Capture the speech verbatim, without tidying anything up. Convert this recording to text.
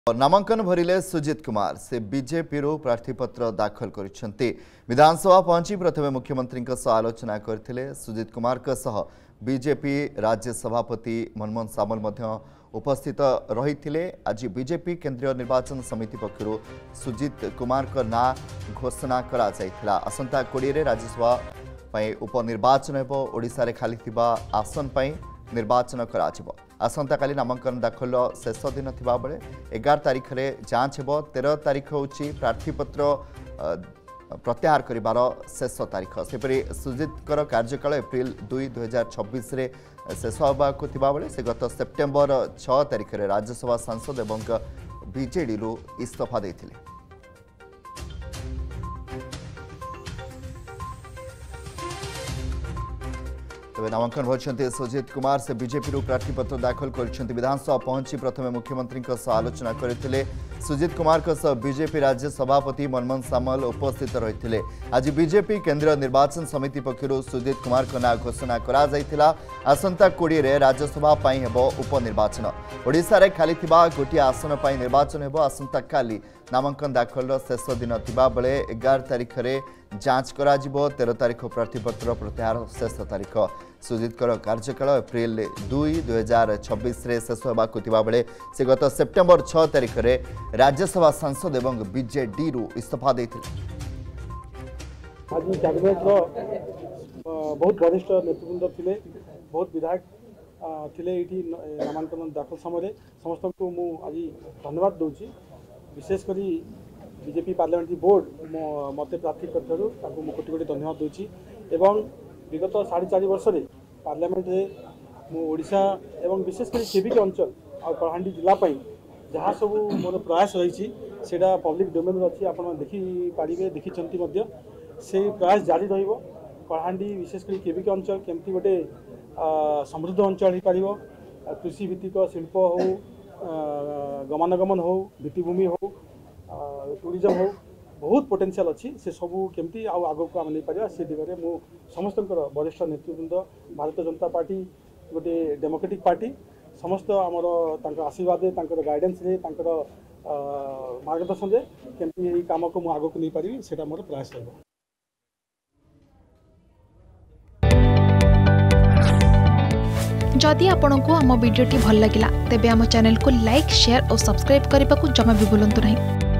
नामांकन भरिले सुजित कुमार से बीजेपी रू प्रार्थीपत्र दाखल करिसेंती। विधानसभा पहुंची प्रथमे मुख्यमंत्री आलोचना करथिले। सुजित कुमार का सह बीजेपी राज्य सभापति मनमोहन सामल मध्य उपस्थित रही। आज बीजेपी केंद्रीय निर्वाचन समिति पक्षरु सुजित कुमार का ना घोषणा करा जायथिला। असंता कोड़े रे राज्यसभा पई उपनिर्वाचन हेबो। ओडिसा रे खाली थिबा आसन पई निर्वाचन कराजिबो। आसंता काली नामांकन दाखल शेष दिन थिबा बेले एगार तारिख रे जांच हेबो। तेरह तारिख होची प्रार्थीपत्र प्रत्याहार करिबार शेष तारिख। सेपरि सुजित कार्यकाल एप्रिल दुई दुई हजार छब्बीस रे शेष होबाकु थिबा बेले से गत सेप्टेम्बर छह तारिख रे राज्यसभा सांसद एवं बीजेडी रु इस्तीफा देथिले। तेज नामांकन भरते सुजित कुमार से बीजेपी प्रार्थीपत्र दाखल कर विधानसभा पहुंची प्रथमे मुख्यमंत्री आलोचना करते। सुजित कुमार बीजेपी राज्य सभापति मनमोहन सामल उपस्थित रही। आज बीजेपी केंद्रीय निर्वाचन समिति पक्षरु सुजित कुमार का ना घोषणा करा जायथिला। आसंता कोड़े रे राज्यसभा पई हेबो उपनिर्वाचन। ओडिसा रे खाली थिबा गोटी आसन पई निर्वाचन हेबो। आसंता काली नामांकन दाखल शेष दिन थिबा बेले एगार तारिख रे जांच करा जिवो। तेरह तारिख प्रार्थीपत्र प्रत्याहार शेष तारिख। सुजित कार्यकाल एप्रिल दुई दुई हजार छब्बीस रे शेष होबाकु थिबा बेले से गत सेप्टेम्बर छह तारिख रे राज्यसभा सांसद एवं बीजेडी रु इस्तीफा देथिले। आज कैबिनेट रो बहुत वरिष्ठ नेतृवृंद थिले, बहुत विधायक थिले। एठी नामांकन दाखल समय समस्त को मु आज धन्यवाद दूची। विशेष करी बीजेपी पार्लियामेंट्री बोर्ड मते प्रार्थी करथारु ताको मु कोटी कोटी धन्यवाद दूची। एवं विगत साढ़े चार वर्ष रे पार्लियामेंट रे मु ओडिशा एवं विशेषकर केबिके अंचल और कलाहांडी जिला पई जहाँ सब मोर प्रयास रही सेटा पब्लिक डोमेन अच्छी आप देखी पारे देखी से प्रयास जारी रहिबो। कलाहांडी विशेषकर केबिके अंचल केमती गोटे समृद्ध अंचल हो पार। कृषि भित्तिक शिल्प हो, गमनागमन हो, भित्तिभूमि हो, टूरिज्म हो, बहुत पोटेंशियल अच्छी से सबू केमती आग को आम नहीं पार से दिगरे मु समस्त वरिष्ठ नेतृवृंद भारतीय जनता पार्टी गोटे डेमोक्रेटिक पार्टी समस्त आमर आशीर्वाद गाइडेंस रे मार्गदर्शन रे केमती यही काम को मु आग को नहीं पारि सेटा मोर प्रयास रहबो। जदि आपंक आम भिडी भल लगा तेब आम चैनल को लाइक, शेयर और सब्सक्राइब करने को जमा भी भूलु नहीं।